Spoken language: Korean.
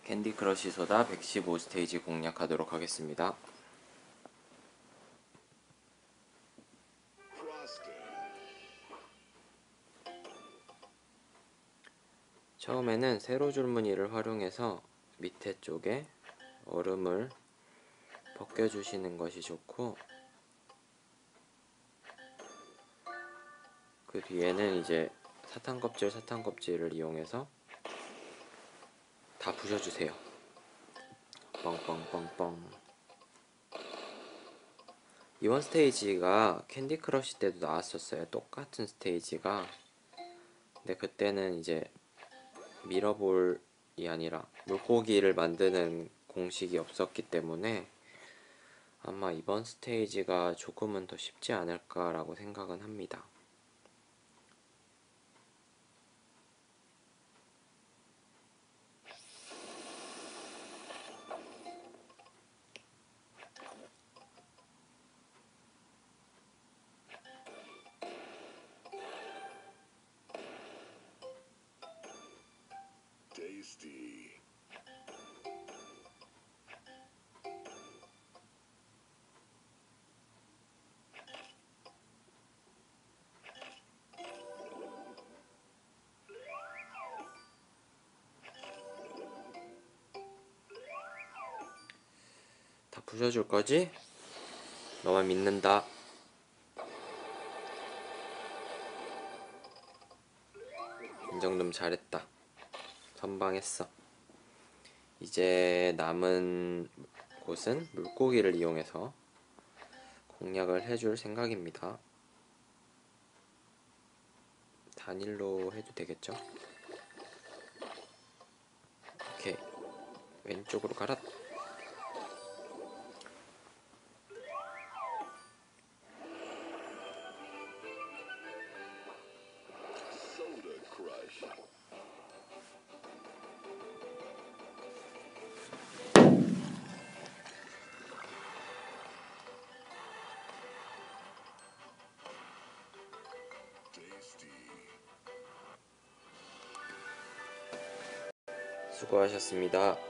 캔디 크러쉬 소다 115스테이지 공략하도록 하겠습니다. 처음에는 세로 줄무늬를 활용해서 밑에 쪽에 얼음을 벗겨주시는 것이 좋고, 그 뒤에는 이제 사탕 껍질을 이용해서 다 부셔주세요. 뻥뻥뻥뻥. 이번 스테이지가 캔디 크러쉬 때도 나왔었어요. 똑같은 스테이지가. 근데 그때는 이제 미러볼이 아니라 물고기를 만드는 공식이 없었기 때문에 아마 이번 스테이지가 조금은 더 쉽지 않을까라고 생각은 합니다. 다 부셔줄 거지? 너만 믿는다. 이 정도면 잘했다. 선방했어. 이제 남은 곳은 물고기를 이용해서 공략을 해줄 생각입니다. 단일로 해도 되겠죠? 오케이. 왼쪽으로 가라. 수고하셨습니다.